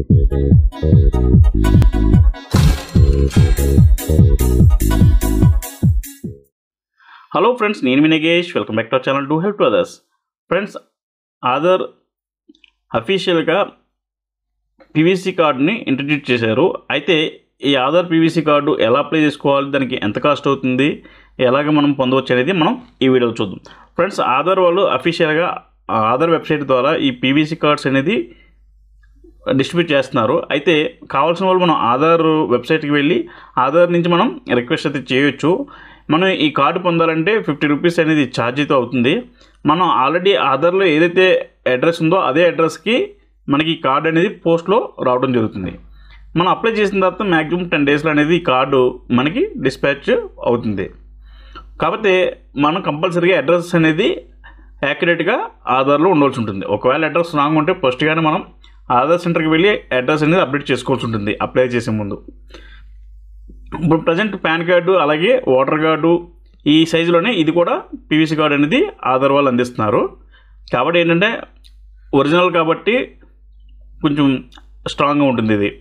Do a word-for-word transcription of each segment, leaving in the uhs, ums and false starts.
Hello friends, నేను మీ Nagesh. Welcome back to our channel do help to others. Friends, Aadhaar అఫీషియల్గా PVC కార్డుని introduce చేశారు. అయితే ఈ ఆధార్ పీవీసీ కార్డు ఎలా అప్లై చేసుకోవాలి, దానికి ఎంత కాస్ట్ అవుతుంది, ఎలాగ మనం పొందవచ్చు అనేది మనం ఈ వీడియోలో చూద్దాం. ఫ్రెండ్స్, ఆధార్ వాళ్ళు అఫీషియల్గా ఆధార్ వెబ్సైట్ ద్వారా ఈ పీవీసీ కార్డ్స్ అనేది డిస్ట్రిబ్యూట్ చేస్తున్నారు. అయితే కావాల్సిన వాళ్ళు మనం ఆధార్ వెబ్సైట్కి వెళ్ళి ఆధార్ నుంచి మనం రిక్వెస్ట్ అయితే చేయొచ్చు. మనం ఈ కార్డు పొందాలంటే ఫిఫ్టీ రూపీస్ అనేది ఛార్జీతో అవుతుంది. మనం ఆల్రెడీ ఆధార్లో ఏదైతే అడ్రస్ ఉందో అదే అడ్రస్కి మనకి ఈ కార్డు అనేది పోస్ట్లో రావడం జరుగుతుంది. మనం అప్లై చేసిన తర్వాత మ్యాక్సిమం టెన్ డేస్లో అనేది ఈ కార్డు మనకి డిస్పాచ్ అవుతుంది. కాకపోతే మనం కంపల్సరీగా అడ్రస్ అనేది యాక్యురేట్గా ఆధార్లో ఉండవలసి ఉంటుంది. ఒకవేళ అడ్రస్ రాంగ్ ఉంటే ఫస్ట్గానే మనం ఆధార్ సెంటర్కి వెళ్ళి అడ్రస్ అనేది అప్డేట్ చేసుకోవాల్సి ఉంటుంది అప్లై చేసే ముందు. ఇప్పుడు ప్రజెంట్ పాన్ కార్డు అలాగే ఓటర్ కార్డు ఈ సైజులోనే ఇది కూడా పీవీసీ కార్డు అనేది ఆధార్ వాళ్ళు అందిస్తున్నారు. కాబట్టి ఏంటంటే ఒరిజినల్ కాబట్టి కొంచెం స్ట్రాంగ్గా ఉంటుంది ఇది.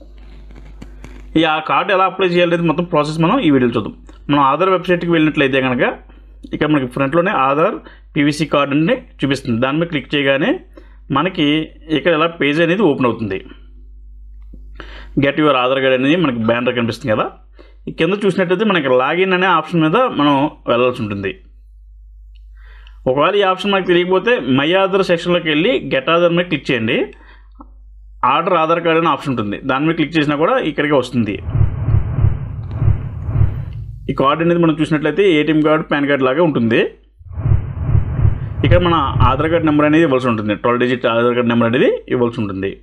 ఈ ఆ కార్డు ఎలా అప్లై చేయాలనేది మొత్తం ప్రాసెస్ మనం ఈ వీడియోలో చూద్దాం. మనం ఆధార్ వెబ్సైట్కి వెళ్ళినట్లయితే కనుక ఇక్కడ మనకి ఫ్రంట్లోనే ఆధార్ పీవీసీ కార్డు అని చూపిస్తుంది. దాని మీద క్లిక్ చేయగానే మనకి ఇక్కడ ఇలా పేజ్ అనేది ఓపెన్ అవుతుంది. గెట్ యువర్ ఆధార్ కార్డ్ అనేది మనకి బ్యానర్ కనిపిస్తుంది కదా. ఈ కింద చూసినట్టయితే మనకి లాగిన్ అనే ఆప్షన్ మీద మనం వెళ్ళాల్సి ఉంటుంది. ఒకవేళ ఈ ఆప్షన్ మనకు తెలియకపోతే మై ఆధార్ సెక్షన్లోకి వెళ్ళి గెట్ ఆధార్ మీద క్లిక్ చేయండి. ఆర్డర్ ఆధార్ కార్డ్ అనే ఆప్షన్ ఉంటుంది. దాని మీద క్లిక్ చేసినా కూడా ఇక్కడికి వస్తుంది. ఈ కార్డు అనేది మనం చూసినట్లయితే ఏటీఎం కార్డు, పాన్ కార్డు లాగా ఉంటుంది. ఇక్కడ మన ఆధార్ కార్డ్ నెంబర్ అనేది ఇవ్వాల్సి ఉంటుంది. Twelve digit Aadhaar card number అనేది ఇవ్వాల్సి ఉంటుంది.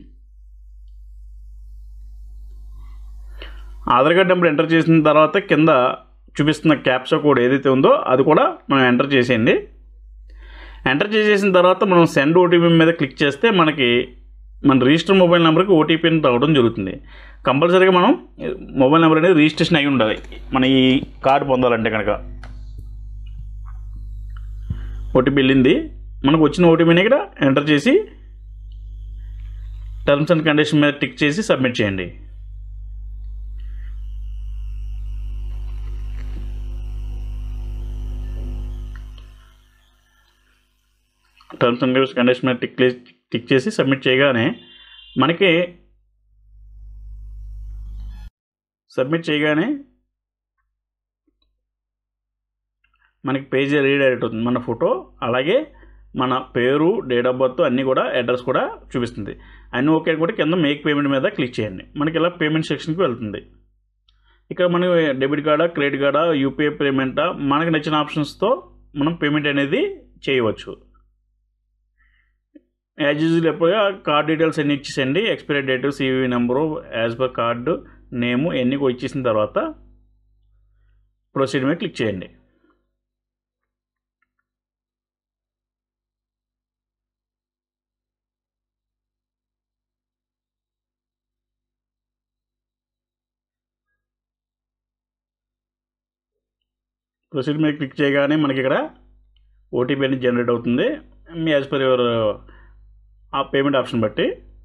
ఆధార్ కార్డ్ నెంబర్ ఎంటర్ చేసిన తర్వాత కింద చూపిస్తున్న క్యాప్చా కోడ్ ఏదైతే ఉందో అది కూడా మనం ఎంటర్ చేసేయండి. ఎంటర్ చేసేసిన తర్వాత మనం సెండ్ ఓటీపీ మీద క్లిక్ చేస్తే మనకి మన రిజిస్టర్ మొబైల్ నెంబర్కి ఓటీపీని రావడం జరుగుతుంది. కంపల్సరీగా మనం మొబైల్ నెంబర్ అనేది రిజిస్ట్రేషన్ అయి ఉండాలి మన ఈ కార్డు పొందాలంటే కనుక. ఓటీపీ వెళ్ళింది. మనకు వచ్చిన ఓటీపీని ఇక్కడ ఎంటర్ చేసి టర్మ్స్ అండ్ కండిషన్ మీద టిక్ చేసి సబ్మిట్ చేయండి. టర్మ్స్ అండ్ కండిషన్ మీద టిక్ టిక్ చేసి సబ్మిట్ చేయగానే మనకి సబ్మిట్ చేయగానే మనకి పేజీ రీడైరెక్ట్ అవుతుంది. మన ఫోటో అలాగే మన పేరు, డేట్ ఆఫ్ బర్త్ అన్నీ కూడా అడ్రస్ కూడా చూపిస్తుంది. అన్నీ ఓకే కూడా కింద మేక్ పేమెంట్ మీద క్లిక్ చేయండి. మనకి ఇలా పేమెంట్ సెక్షన్కి వెళ్తుంది. ఇక్కడ మనకి డెబిట్ కార్డా, క్రెడిట్ కార్డా, యూపీఐ పేమెంటా, మనకు నచ్చిన ఆప్షన్స్తో మనం పేమెంట్ అనేది చేయవచ్చు. యాజ్ యూజువల్ ఎప్పుడుగా కార్డ్ డీటెయిల్స్ అన్నీ ఇచ్చేసండి. Expiry date, CVV number, as per card name ఇవన్నీ కూడా ఇచ్చేసిన తర్వాత ప్రొసీడ్ మీద క్లిక్ చేయండి. ప్రొసీడ్ మీద క్లిక్ చేయగానే మనకి ఇక్కడ ఓటీపీ అనేది జనరేట్ అవుతుంది. మీ యాజ్ పర్ యువర్ ఆ పేమెంట్ ఆప్షన్ బట్టి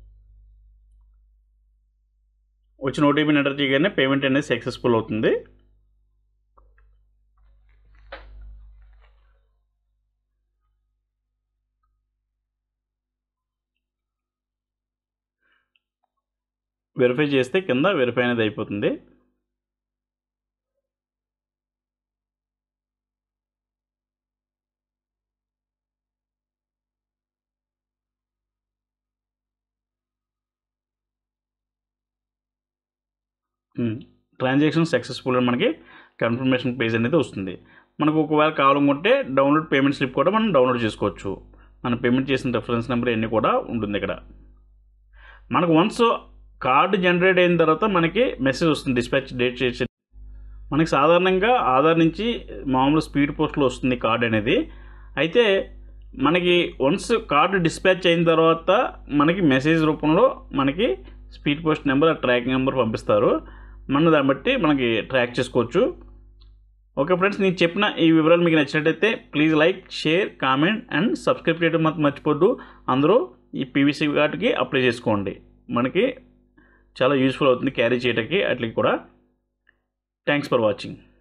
వచ్చిన ఓటీపీని ఎంటర్ చేయగానే పేమెంట్ అనేది సక్సెస్ఫుల్ అవుతుంది. వెరిఫై చేస్తే కింద వెరిఫై అనేది అయిపోతుంది. ట్రాన్సాక్షన్ సక్సెస్ఫుల్ అని మనకి కన్ఫర్మేషన్ పేజ్ అనేది వస్తుంది. మనకు ఒకవేళ కావాలనుకుంటే డౌన్లోడ్ పేమెంట్ స్లిప్ కూడా మనం డౌన్లోడ్ చేసుకోవచ్చు. మనం పేమెంట్ చేసిన రెఫరెన్స్ నెంబర్ అన్నీ కూడా ఉంటుంది. ఇక్కడ మనకు వన్స్ కార్డు జనరేట్ అయిన తర్వాత మనకి మెసేజ్ వస్తుంది డిస్పాచ్ డేట్ చేసి. మనకి సాధారణంగా ఆధార్ నుంచి మామూలు స్పీడ్ పోస్ట్లో వస్తుంది కార్డు అనేది. అయితే మనకి వన్స్ కార్డు డిస్పాచ్ అయిన తర్వాత మనకి మెసేజ్ రూపంలో మనకి speed post number, tracking number పంపిస్తారు. మనం దాన్ని బట్టి మనకి ట్రాక్ చేసుకోవచ్చు. ఓకే ఫ్రెండ్స్, నేను చెప్పిన ఈ వివరాలు మీకు నచ్చినట్టయితే please like, share, comment and subscribe చేయడం మాత్రం మర్చిపోద్దు. అందరూ ఈ పీవీసీ కార్డుకి అప్లై చేసుకోండి. మనకి చాలా యూస్ఫుల్ అవుతుంది క్యారీ చేయడానికి అట్లకి కూడా. Thanks for watching.